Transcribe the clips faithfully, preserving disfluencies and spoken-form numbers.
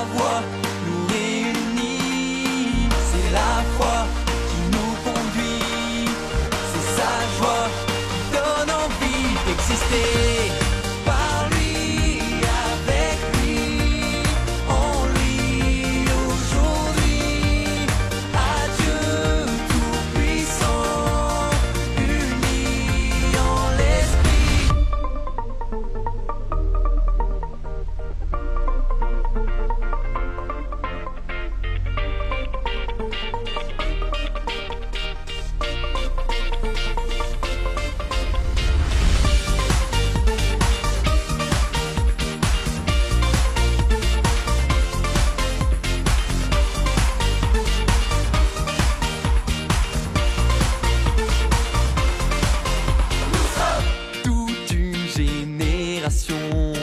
voix nous réunit, c'est la foi qui nous conduit, c'est sa joie qui donne envie d'exister. Par lui, avec lui, en lui aujourd'hui, à Dieu tout-puissant, unis en l'esprit. Toute une génération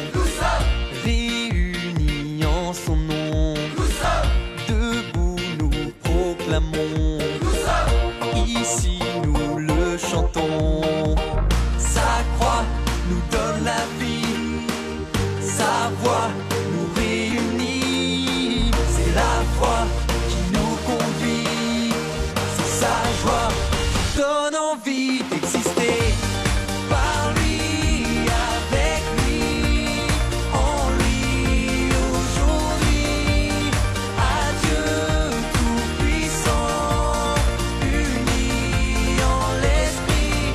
réunie en son nom, debout nous proclamons, ici nous le chantons. Sa croix nous donne la vie, sa voix nous réunit, c'est la foi qui nous conduit, c'est sa joie qui donne envie d'exister. Par lui, avec lui, en lui aujourd'hui, à Dieu tout-puissant, unis en l'esprit.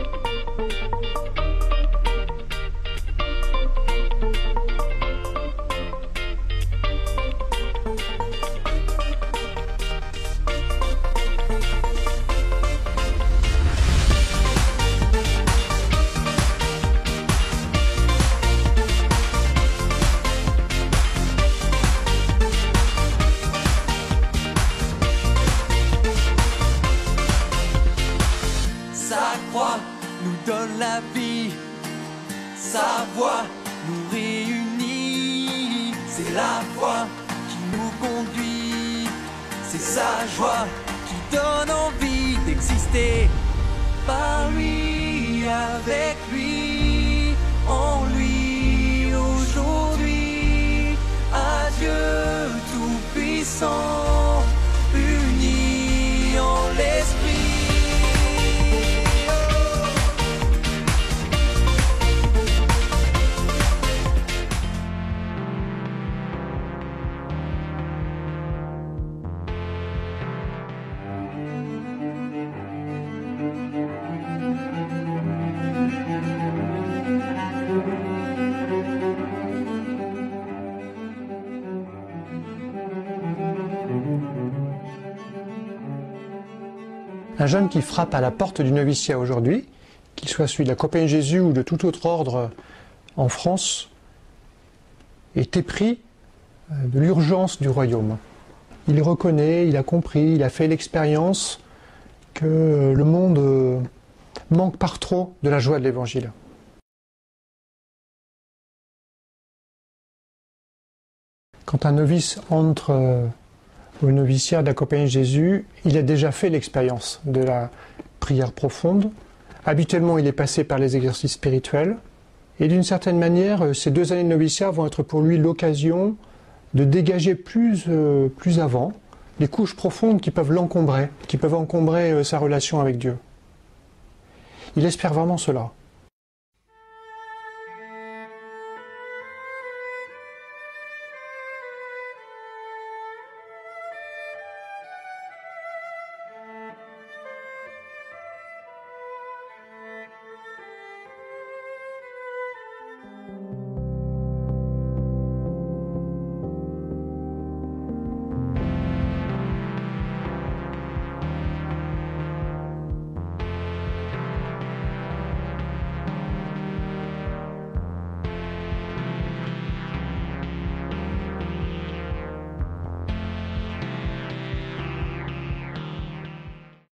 Sa croix nous donne la vie, sa voix nous réunit, c'est la foi qui nous conduit, c'est sa joie qui donne envie d'exister. Par lui, avec lui, en lui aujourd'hui, à Dieu tout-puissant, unis en l'esprit. Un jeune qui frappe à la porte du noviciat aujourd'hui, qu'il soit celui de la Compagnie de Jésus ou de tout autre ordre en France, est épris de l'urgence du royaume. Il reconnaît, il a compris, il a fait l'expérience que le monde manque par trop de la joie de l'Évangile. Quand un novice entre au noviciat de la Compagnie de Jésus, il a déjà fait l'expérience de la prière profonde. Habituellement, il est passé par les exercices spirituels. Et d'une certaine manière, ces deux années de noviciat vont être pour lui l'occasion de dégager plus, euh, plus avant les couches profondes qui peuvent l'encombrer, qui peuvent encombrer euh, sa relation avec Dieu. Il espère vraiment cela.